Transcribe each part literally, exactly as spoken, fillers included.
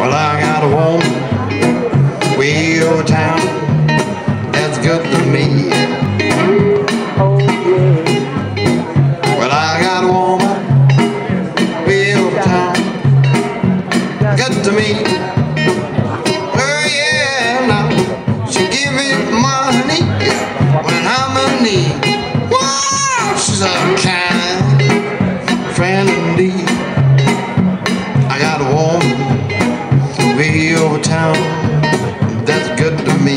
Well, I got a woman way over town that's good to me. Well, I got a woman way over town good to me. Oh yeah, now she give me money when I'm in need. Wow, she's a kind friend indeed. I got a woman way over town that's good to me.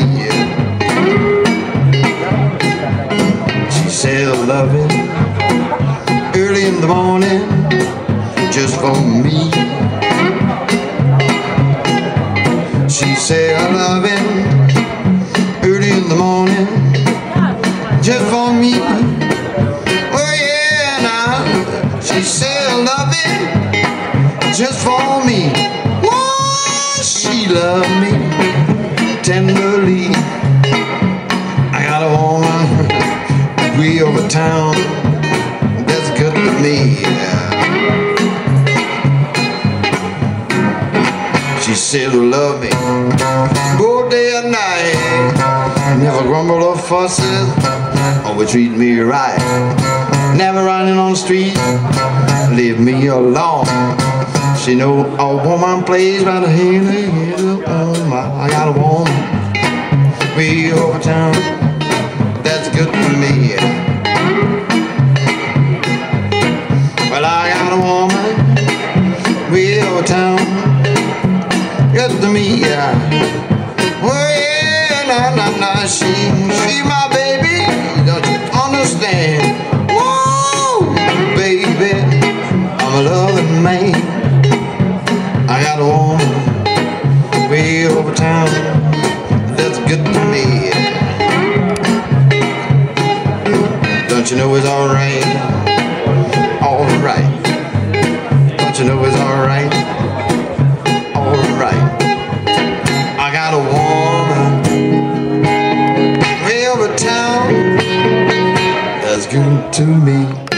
She said I love it early in the morning just for me. She said I love it early in the morning just for me. Oh yeah, now she said I love it just for me. Whoa, she loved me tenderly. I got a woman way over town that's good to me. She said to love me both day and night, never grumble or fusses, always treat me right, never running on the street, leave me alone. She know a woman plays by the hand. Oh my, I got a woman way over town that's good to me. Well, I got a woman way over town good to me, yeah. Oh yeah, nah, nah, nah, she, she my baby, don't you understand? Whoa, baby, I'm a loving man. I got a woman way over town that's good to me. Don't you know it's alright, alright. Don't you know it's alright, alright. I got a woman way over town that's good to me.